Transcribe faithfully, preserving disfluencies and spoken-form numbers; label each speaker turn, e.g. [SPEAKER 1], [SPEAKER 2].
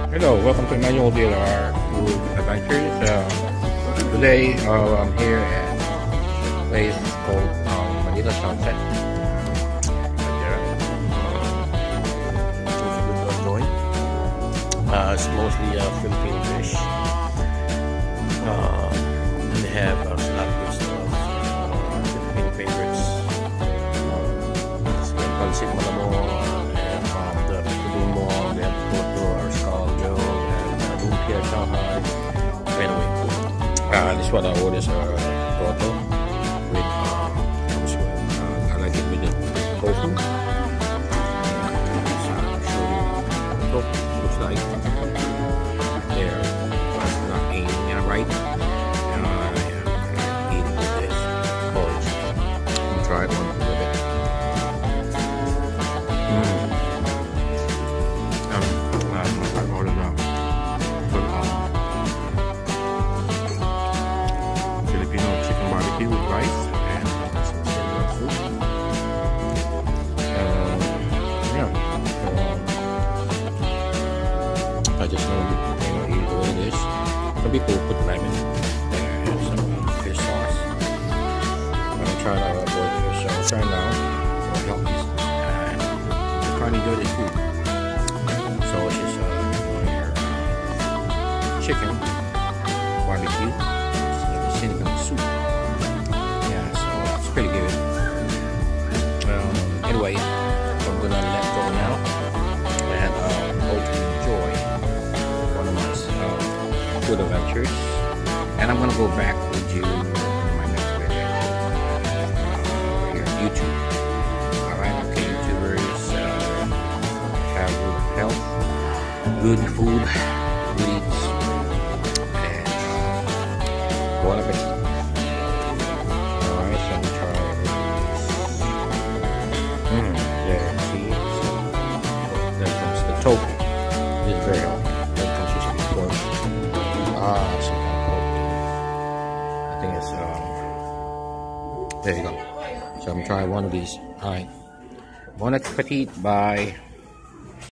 [SPEAKER 1] Hello, welcome to Emmanuel D L R Food Adventures. Uh, today uh, I'm here at a place called um, Manila Sunset. Right there. Uh, it's a good enjoy. Uh, it's mostly uh, Philippine dish. Uh, and they have uh, a lot of good stuff. Uh, Philippine favorites. Uh, it's the pancit malamon. Uh, this one I ordered is uh, Toto with uh, comes with uh, I like it with the tofu. So I'll show you what it looks like. There, it's not aiming it right. And uh, yeah, eating with this porridge. I'm trying one with it. Mm. Um, I ordered that. With rice and some cinnamon soup. Um, yeah, um, I just know you know eat all this. Some people put lemon and some fish sauce. I'm trying to avoid fish sauce right now for healthy, and I'm trying to enjoy this food. So it's just uh, chicken barbecue, cinnamon soup. Pretty good. Um, anyway, so I'm gonna let go now and uh, hope you enjoy one of my uh, food adventures. And I'm gonna go back with you in my next video uh, here on YouTube. Alright, okay, YouTubers uh, have good health, good food, good eats, and uh, bon appetit. Tofu is very healthy. That consists of pork. Ah, some kind of protein. I think it's um. There you go. So I'm trying one of these. All right. Bon appetit. Bye.